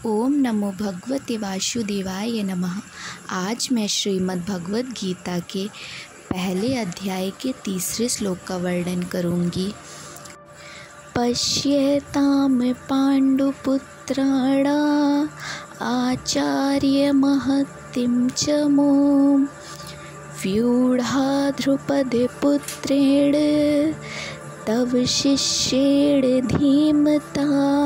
ओम नमो भगवते वासुदेवाय नमः। आज मैं श्रीमद् भगवद गीता के पहले अध्याय के तीसरे श्लोक का वर्णन करूँगी। पश्येतां पाण्डुपुत्राणा आचार्य महत्तिं च मों व्यूढा ध्रुपदे पुत्रेण तव शिष्येण धीमता।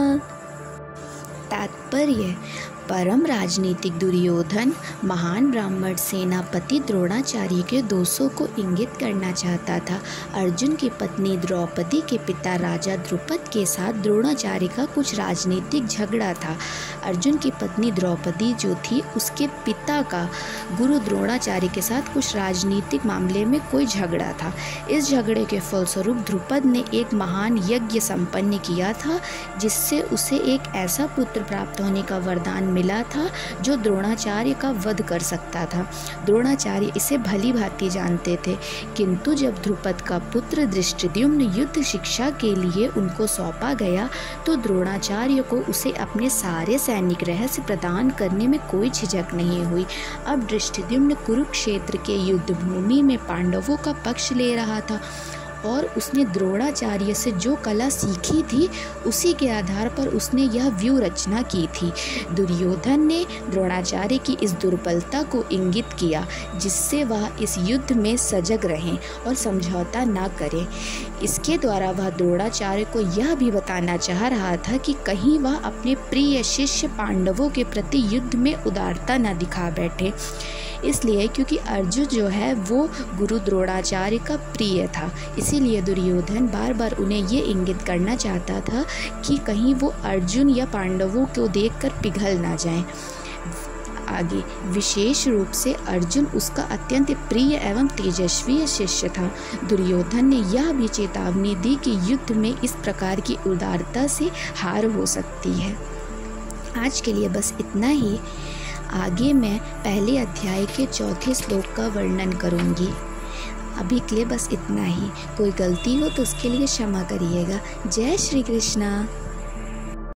तात्पर्य: परम राजनीतिक दुर्योधन महान ब्राह्मण सेनापति द्रोणाचार्य के दोषों को इंगित करना चाहता था। अर्जुन की पत्नी द्रौपदी के पिता राजा द्रुपद के साथ द्रोणाचार्य का कुछ राजनीतिक झगड़ा था। अर्जुन की पत्नी द्रौपदी जो थी, उसके पिता का गुरु द्रोणाचार्य के साथ कुछ राजनीतिक मामले में कोई झगड़ा था। इस झगड़े के फलस्वरूप द्रुपद ने एक महान यज्ञ संपन्न किया था, जिससे उसे एक ऐसा पुत्र प्राप्त होने का वरदान मिला था जो द्रोणाचार्य का वध कर सकता था। द्रोणाचार्य इसे भली भांति जानते थे, किंतु जब द्रुपद का पुत्र धृष्टद्युम्न युद्ध शिक्षा के लिए उनको सौंपा गया तो द्रोणाचार्य को उसे अपने सारे सैनिक रहस्य प्रदान करने में कोई झिझक नहीं हुई। अब धृष्टद्युम्न कुरुक्षेत्र के युद्ध भूमि में पांडवों का पक्ष ले रहा था और उसने द्रोणाचार्य से जो कला सीखी थी उसी के आधार पर उसने यह व्यूह रचना की थी। दुर्योधन ने द्रोणाचार्य की इस दुर्बलता को इंगित किया, जिससे वह इस युद्ध में सजग रहें और समझौता ना करें। इसके द्वारा वह द्रोणाचार्य को यह भी बताना चाह रहा था कि कहीं वह अपने प्रिय शिष्य पांडवों के प्रति युद्ध में उदारता न दिखा बैठे। इसलिए क्योंकि अर्जुन जो है वो गुरु द्रोणाचार्य का प्रिय था, इसीलिए दुर्योधन बार बार उन्हें ये इंगित करना चाहता था कि कहीं वो अर्जुन या पांडवों को देखकर पिघल ना जाएं। आगे विशेष रूप से अर्जुन उसका अत्यंत प्रिय एवं तेजस्वी शिष्य था। दुर्योधन ने यह भी चेतावनी दी कि युद्ध में इस प्रकार की उदारता से हार हो सकती है। आज के लिए बस इतना ही। आगे मैं पहले अध्याय के चौथे श्लोक का वर्णन करूंगी। अभी के लिए बस इतना ही। कोई गलती हो तो उसके लिए क्षमा करिएगा। जय श्री कृष्णा।